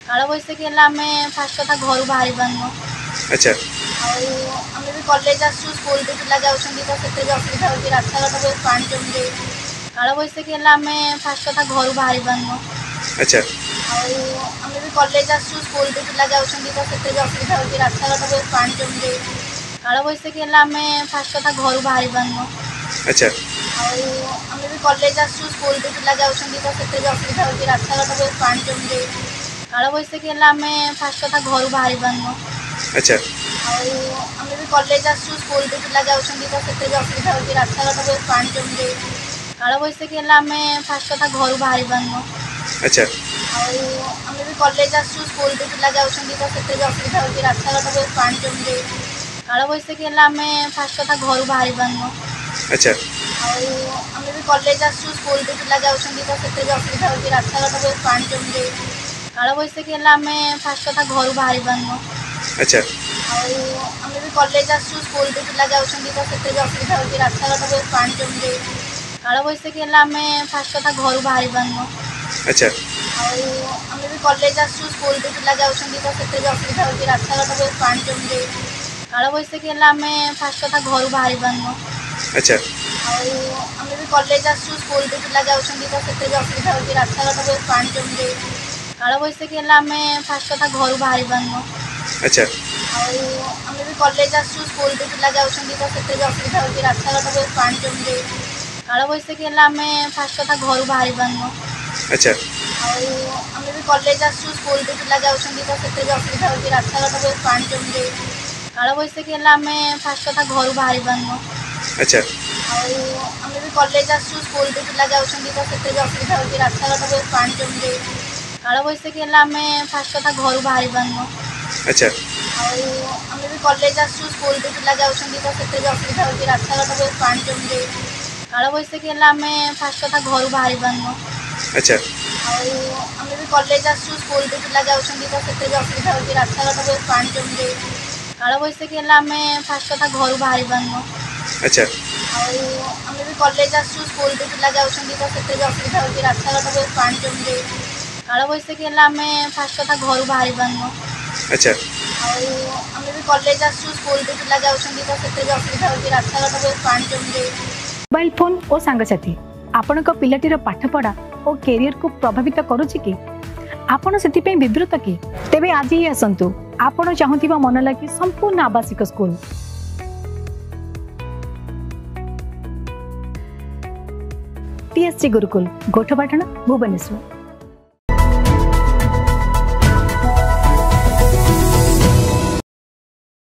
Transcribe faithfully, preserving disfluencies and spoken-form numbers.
काल बैशाखी है आम फास्ट कथा घर बाहरी पारन। अच्छा आम भी कॉलेज आसु स्कूल भी पिला जाऊँगी तो से असुविधा होती रास्ता घाट बहुत पा जमी जाए। काल बैशाखी है आम फास्ट कथा घर बाहरी पारन। अच्छा आम भी कॉलेज आसु स्कूल भी पिला जाऊँगी तो से असुविधा होती रास्ता घाट बहुत पा जमी जाए। काल बैशाखी है आम फास्ट कथा घर बाहरी पारन। अच्छा आम भी कॉलेज आसु स्कूल भी पिला जाऊँगी तो से असुविधा होती रास्ता घाट बहुत पा जमी जाए। काल बैशाखी है आम फास्ट कथा घर बाहरी पारन। अच्छा आम भी कॉलेज आसु स्कूल भी पिला जाऊँगी तो से असुविधा होती रास्ता घाट बहुत पा जमी जाए। काल बैशाखी है आम फास्ट कथा घर बाहरी पारन। अच्छा आम भी कॉलेज आसु स्कूल भी पिला जाऊँगी तो से असुविधा होती रास्ता घाट बहुत पा जमी जाए। काल बैशाखी है आम फास्ट कथा घर बाहरी पारन। अच्छा आम भी कॉलेज आसु स्कूल भी पिला जाऊँगी तो से असुविधा होती रास्ता घाट बहुत पा जमी जाए। काल बैशाखी है आम फास्ट कथा घर बाहरी पारन। अच्छा आम भी कॉलेज आसु स्कूल भी पिला जाऊँगी तो से असुविधा होती रास्ता घाट बहुत पा जमी जाए। काल बैशाखी है आम फास्ट कथा घर बाहरी पारन। अच्छा आम भी कॉलेज आसु स्कूल भी पिला जाऊँगी तो से असुविधा होती रास्ता घाट बहुत पा जमी जाए। काल बैशाखी है आम फास्ट कथा घर बाहरी पारन। अच्छा आम भी कॉलेज आसु स्कूल भी पिला जाऊँगी तो से असुविधा होती रास्ता घाट बहुत पा जमी जाए। काल बैशाखी है आम फास्ट कथा घर बाहरी पारन। अच्छा आम भी कॉलेज आसु स्कूल भी पिला जाऊँगी तो से असुविधा होती रास्ता घाट बहुत पा जमी जाए। काल बैशाखी है आम फास्ट कथा घर बाहरी पारन। अच्छा आम भी कॉलेज आसु स्कूल भी पिला जाऊँगी तो से असुविधा होती रास्ता घाट बहुत पा जमी जाए। काल बैशाखी है आम फास्ट कथा घर बाहरी पारन। अच्छा आम भी कॉलेज आसु स्कूल भी पिला जाऊँगी तो से असुविधा होती रास्ता घाट बहुत पा जमी जाए। काल बैशाखी है आम फास्ट कथा घर बाहरी पारन। अच्छा आम भी कॉलेज आसु स्कूल भी पिला जाऊँगी तो से असुविधा होती रास्ता घाट बहुत पा जमी जाए। काल बैशाखी है आम फास्ट कथा घर बाहरी पारन। अच्छा आम भी कॉलेज आसु स्कूल भी पिला जाऊँगी तो से असुविधा होती रास्ता घाट बहुत पा जमी जाए। काल बैशाखी है आम फास्ट कथा घर बाहरी पारन। अच्छा आम भी कॉलेज आसु स्कूल भी पिला जाऊँगी तो से असुविधा होती रास्ता घाट बहुत पा जमी जाए। काल बैशाखी है आम फास्ट कथा घर बाहरी पारन। अच्छा आम भी कॉलेज आसु स्कूल भी पिला जाऊँगी तो से असुविधा होती रास्ता घाट बहुत पा जमी जाए। मोबाइल फोन और सांगसाथी आपणक पिलाटीर पाठपढ़ा और कैरियर को प्रभावित करुच्ची कि आपण से विवृत कि तेबे आज ही आसतु आपण चाहूबा मन लगी संपूर्ण आवासिक स्कूल टीएससी गुरुकुल गोठपाटण भुवनेश्वर।